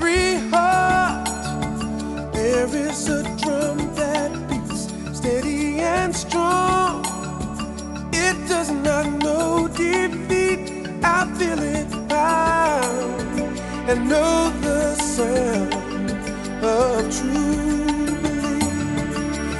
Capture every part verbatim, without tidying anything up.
every heart there is a drum that beats steady and strong. It does not know defeat. I feel it pound and know the sound of true belief.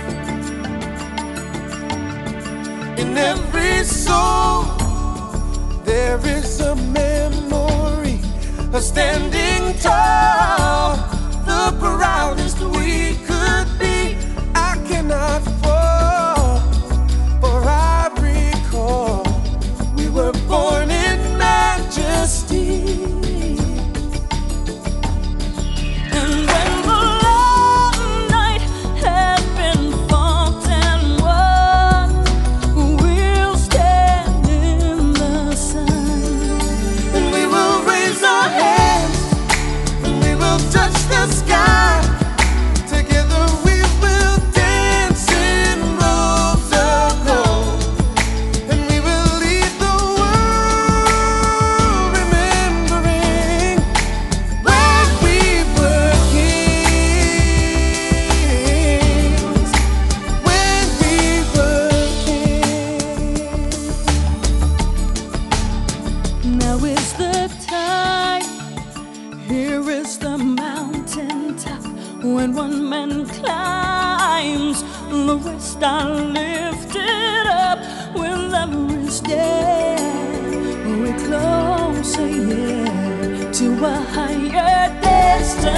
In every soul there is a memory of standing tall, the proudest we could be. I cannot fall, for I recall we were born in majesty. And when the long night has been fought and won, we'll stand in the sun. And we will raise our hands, and we will touch the sky. Together we will dance in robes of gold, and we will lead the world remembering when we were kings, when we were kings. Now is the time, here is the mountaintop. When one man climbs, the rest are lifted up. Wherever is dead, we're closer, yeah, to a higher destiny.